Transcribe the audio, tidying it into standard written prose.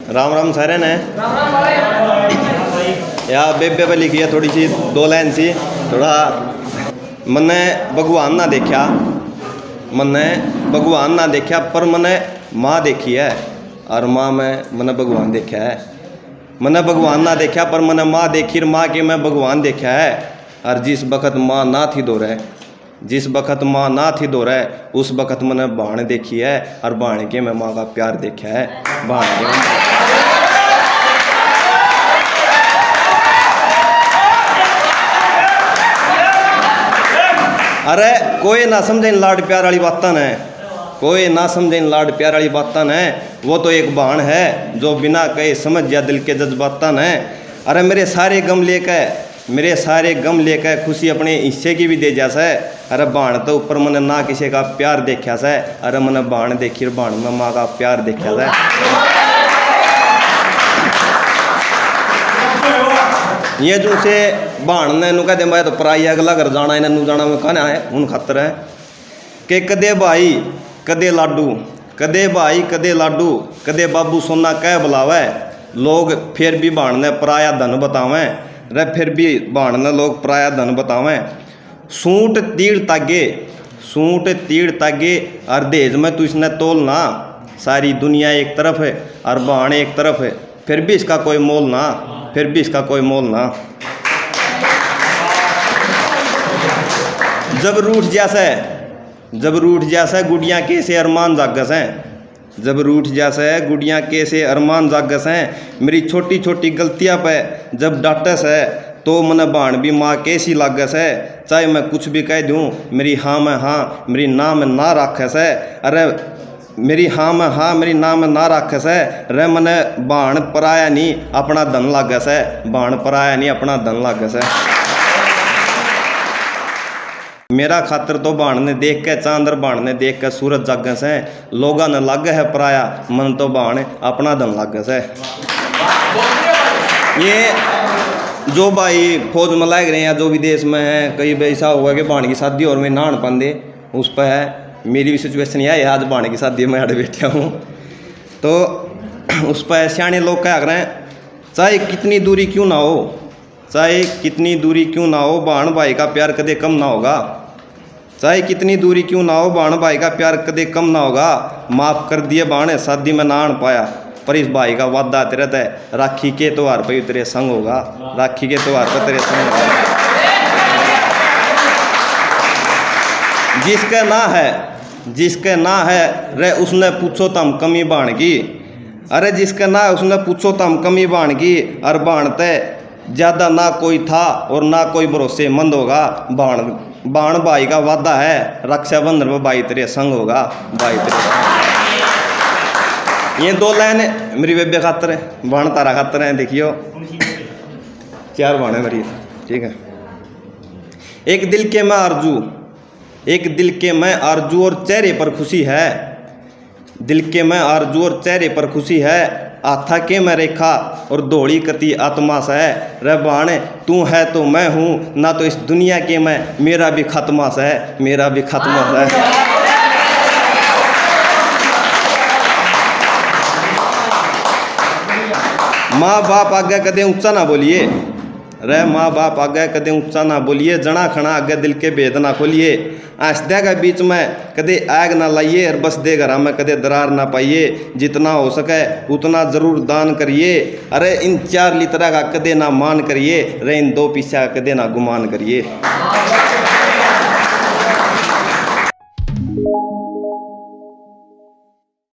राम राम सारे ने या बेबे पे लिखी है थोड़ी सी 2 लाइन सी। थोड़ा मैंने भगवान ना देखा, मैंने भगवान ना देखा पर मैंने माँ देखी है और माँ में मैंने भगवान देखा है। मैंने भगवान ना देखा पर मैंने माँ देखी और माँ के मैं भगवान देखा है। और जिस वक़्त माँ ना थी दो रहे, जिस वक़्त माँ ना थी दो रहे, उस वक़्त मैंने बाण देखी है और बाण के मैं माँ का प्यार देखा है। बाण के अरे कोई ना समझे लाड प्यार वाली बात ने, कोई ना समझे लाड प्यार वाली बात ने। वो तो एक बाण है जो बिना कहे समझ जा दिल के जज्बाता ने। अरे मेरे सारे गम लेकर, मेरे सारे गम लेकर खुशी अपने हिस्से की भी दे जा से। अरे बाण तो ऊपर मैंने ना किसी का प्यार देखा से। अरे मैंने बाण देखी और बाण में माँ का प्यार देखा से। ये जो से बाण ने नु कहते मैं तो पराई अगला घर जाना इन्हें नू जाना में कहना है उन खातर है कि कदे भाई कदे लाडू, कदे भाई कदे लाडू, कदे बाबू सोना कह बुलावे। लोग फिर भी बाण ने पराया धन बतावें, रे फिर भी बाण ने लोग पराया धन बतावें। सूट तीड़ तागे, सूट तीड़ तागे और देज में तू इसने तोलना। सारी दुनिया एक तरफ है और बाण एक तरफ है, फिर भी इसका कोई मोल ना, फिर भी इसका कोई मोल ना। जब रूठ जैसे, जब रूठ जैसे गुड़िया कैसे अरमान जागस हैं, जब रूठ जैसे गुड़िया कैसे अरमान जागस हैं। मेरी छोटी छोटी गलतियां पे जब डांटस है तो मन बाण भी माँ कैसी लागस है। चाहे मैं कुछ भी कह दूँ मेरी हाँ में हाँ, मेरी ना में ना राखस है। अरे मेरी हाँ में हाँ, मेरी ना में ना राखस है। रे मने बाण पराया नहीं अपना धन लागस है, बाण पराया नहीं अपना धन लागस है। मेरा खातर तो बाण ने देख के चांदर, बाण ने देख के सूरज जागस है। लोगा ने लागे है पराया, मन तो बाण अपना धन लागस है। ये जो भाई फौज में लाग रहे हैं या जो विदेश में है, कई ऐसा हुआ कि बाण की शादी और मैं नान पांदे उस पर है। मेरी भी सिचुएशन यह है, आज बाण की शादी में अड़ बैठा हूँ तो उस पर सियाने लोग क्या कर रहे हैं, चाहे कितनी दूरी क्यों ना हो, चाहे कितनी दूरी क्यों ना हो, बाण भाई का प्यार कदे कम ना होगा। चाहे कितनी दूरी क्यों ना हो, बाण भाई का प्यार कदे कम ना होगा। माफ़ कर दिए बाण शादी में ना आन पाया, पर इस भाई का वादा आते रहता है, राखी के त्योहार पर तेरे संग होगा, राखी के त्योहार पर तेरे संग होगा। जिसके ना है, जिसके ना है रे उसने पूछो तम कमी बाण की। अरे जिसके ना है उसने पूछो तम कमी बाण की। और बाण तय ज़्यादा ना कोई था और ना कोई भरोसेमंद होगा। बाण बाण भाई का वादा है, रक्षाबंधन में भाई तेरे संग होगा, भाई तेरे संग। ये 2 लाइन मेरी बेबे खातर है, बाण तारा खातर है। देखियो 4 बाण है मेरी, ठीक है। एक दिल के मैं आरजू, एक दिल के मैं आरजू और चेहरे पर खुशी है। दिल के मैं आरजू और चेहरे पर खुशी है। आथा के मैं रेखा और दौड़ी कती आत्मा सा है। रे बाण तू है तो मैं हूँ ना, तो इस दुनिया के मैं मेरा भी खात्मा सा है, मेरा भी खात्मा सा है। माँ बाप आगे कदे ऊंचा ना बोलिए, रे माँ बाप आगे कदे ऊंचा ना बोलिए। जना खना आगे दिल के भेद ना खोलिए। आस्था के बीच में कदे आग ना लाइए और बस दे घरा में कदे दरार ना पाइए। जितना हो सके उतना ज़रूर दान करिए। अरे इन 4 लितरा का कदे ना मान करिए, रे इन 2 पीसा का कदे ना गुमान करिए।